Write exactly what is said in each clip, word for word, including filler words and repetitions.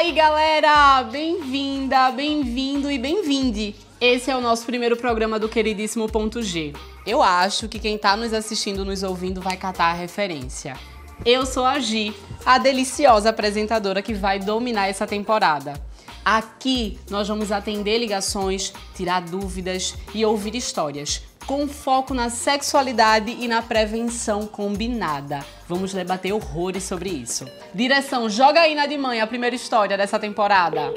aí, galera! Bem-vinda, bem-vindo e bem-vinde! Esse é o nosso primeiro programa do queridíssimo Ponto G. Eu acho que quem tá nos assistindo, nos ouvindo, vai catar a referência. Eu sou a Gi, a deliciosa apresentadora que vai dominar essa temporada. Aqui nós vamos atender ligações, tirar dúvidas e ouvir histórias, com foco na sexualidade e na prevenção combinada. Vamos debater horrores sobre isso. Direção, joga aí na de mãe a primeira história dessa temporada.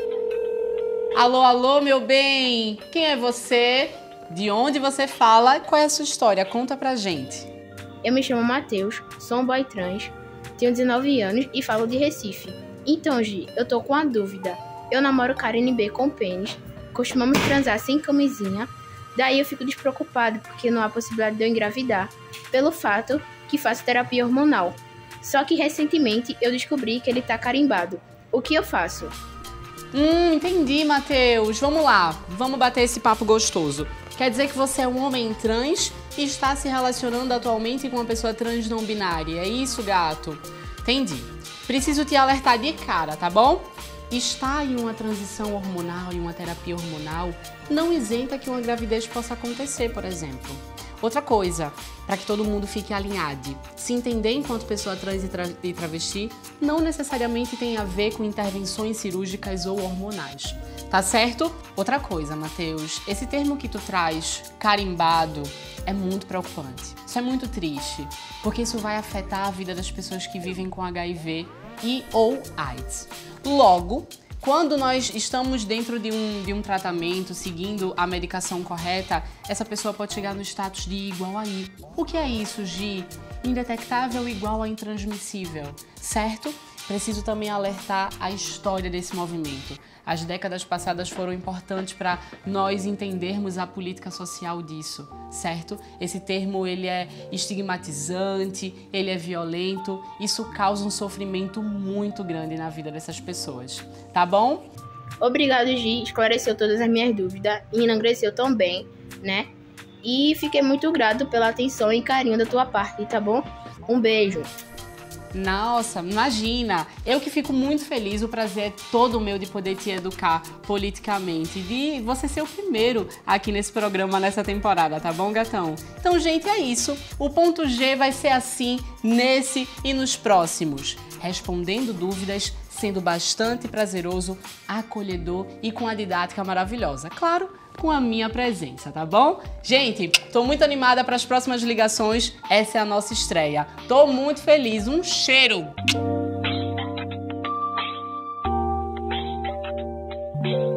Alô, alô, meu bem! Quem é você? De onde você fala? Qual é a sua história? Conta pra gente. Eu me chamo Matheus, sou um boy trans, tenho dezenove anos e falo de Recife. Então, Gi, eu tô com uma dúvida. Eu namoro Karen B com pênis, costumamos transar sem camisinha, daí eu fico despreocupado porque não há possibilidade de eu engravidar, pelo fato que faço terapia hormonal. Só que recentemente eu descobri que ele tá carimbado. O que eu faço? Hum, entendi, Matheus. Vamos lá, vamos bater esse papo gostoso. Quer dizer que você é um homem trans e está se relacionando atualmente com uma pessoa trans não binária, é isso, gato? Entendi. Preciso te alertar de cara, tá bom? Estar em uma transição hormonal e uma terapia hormonal não isenta que uma gravidez possa acontecer, por exemplo. Outra coisa, para que todo mundo fique alinhado, se entender enquanto pessoa trans e, tra e travesti não necessariamente tem a ver com intervenções cirúrgicas ou hormonais, tá certo? Outra coisa, Matheus, esse termo que tu traz, carimbado, é muito preocupante. Isso é muito triste, porque isso vai afetar a vida das pessoas que vivem com H I V e ou AIDS. Logo, quando nós estamos dentro de um, de um tratamento, seguindo a medicação correta, essa pessoa pode chegar no status de igual a I. O que é isso, Gi? Indetectável igual a intransmissível, certo? Preciso também alertar a história desse movimento. As décadas passadas foram importantes para nós entendermos a política social disso, certo? Esse termo ele é estigmatizante, ele é violento, isso causa um sofrimento muito grande na vida dessas pessoas, tá bom? Obrigado, Gi, esclareceu todas as minhas dúvidas e engrandeceu tão bem, né? E fiquei muito grato pela atenção e carinho da tua parte, tá bom? Um beijo! Nossa, imagina! Eu que fico muito feliz, o prazer é todo meu de poder te educar politicamente, de você ser o primeiro aqui nesse programa, nessa temporada, tá bom, gatão? Então, gente, é isso. O Ponto G vai ser assim nesse e nos próximos, respondendo dúvidas, sendo bastante prazeroso, acolhedor e com a didática maravilhosa. Claro, com a minha presença, tá bom? Gente, tô muito animada para as próximas ligações. Essa é a nossa estreia. Tô muito feliz. Um cheiro!